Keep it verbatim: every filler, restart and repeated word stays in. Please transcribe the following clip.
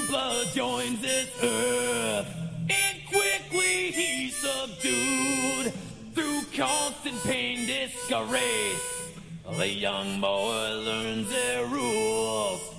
blood joins this earth, and quickly he's subdued through constant pain, disgrace. The young boy learns their rules.